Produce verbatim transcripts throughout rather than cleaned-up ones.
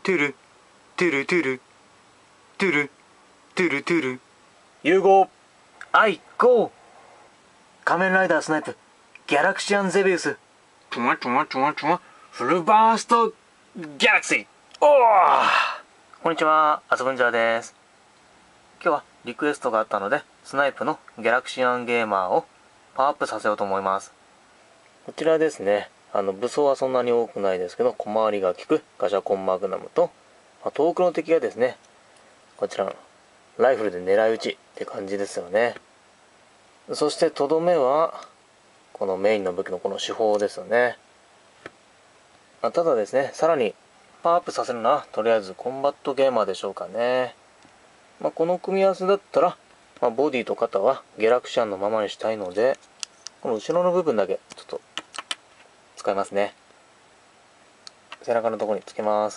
トゥルトゥルトゥルトゥルトゥルトゥル融合アイゴー仮面ライダースナイプギャラクシアンゼビウストゥワトゥワトゥワトゥワフルバーストギャラクシー。おー、 こんにちは、あつぶんじゃーです。今日はリクエストがあったのでスナイプのギャラクシアンゲーマーをパワーアップさせようと思います。こちらですね、あの武装はそんなに多くないですけど小回りが利くガシャコンマグナムと、まあ、遠くの敵がですねこちらのライフルで狙い撃ちって感じですよね。そしてとどめはこのメインの武器のこの手法ですよね。まあ、ただですね、さらにパワーアップさせるのはとりあえずコンバットゲーマーでしょうかね。まあ、この組み合わせだったら、まあ、ボディと肩はギャラクシアンのままにしたいのでこの後ろの部分だけちょっと使いますね。背中のところにつけます。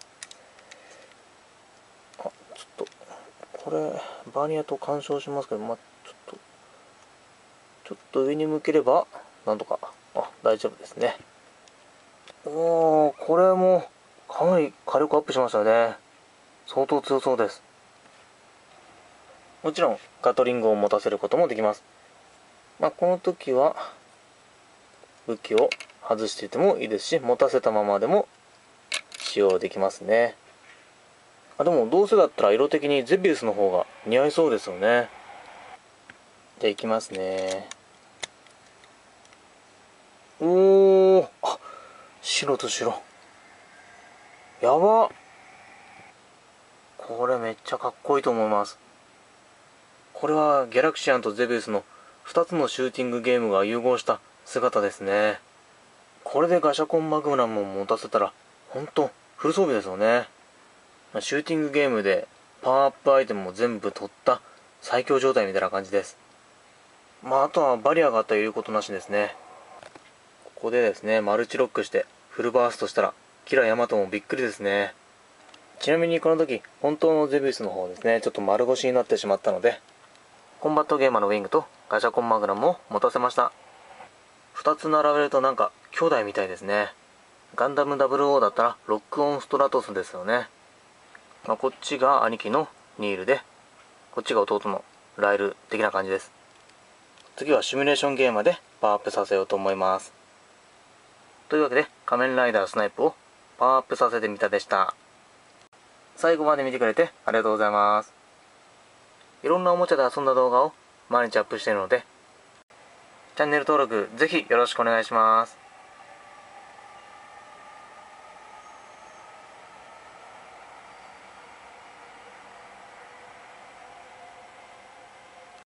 あ、ちょっとこれバーニアと干渉しますけど、まあ、ちょっとちょっと上に向ければなんとかあ大丈夫ですね。おー、これもかなり火力アップしましたね。相当強そうです。もちろんガトリングを持たせることもできます。まあ、この時は武器を外していてもいいですし、持たせたままでも使用できますね。あ、でもどうせだったら色的にゼビウスの方が似合いそうですよね。じゃあいきますね。おー、あ、白と白やばっ。これめっちゃかっこいいと思います。これはギャラクシアンとゼビウスのふたつのシューティングゲームが融合した姿ですね。これでガシャコンマグナムを持たせたら本当フル装備ですよね。シューティングゲームでパワーアップアイテムも全部取った最強状態みたいな感じです。まああとはバリアがあったら言うことなしですね。ここでですねマルチロックしてフルバーストしたらキラヤマトもびっくりですね。ちなみにこの時本当のゼビウスの方ですねちょっと丸腰になってしまったのでコンバットゲーマーのウィングとガシャコンマグナムを持たせました。ふたつ並べるとなんか兄弟みたいですね。ガンダムダブルオーだったらロックオンストラトスですよね。まあ、こっちが兄貴のニールでこっちが弟のライル的な感じです。次はシミュレーションゲームでパワーアップさせようと思います。というわけで仮面ライダースナイプをパワーアップさせてみたでした。最後まで見てくれてありがとうございます。いろんなおもちゃで遊んだ動画を毎日アップしているのでチャンネル登録ぜひよろしくお願いします。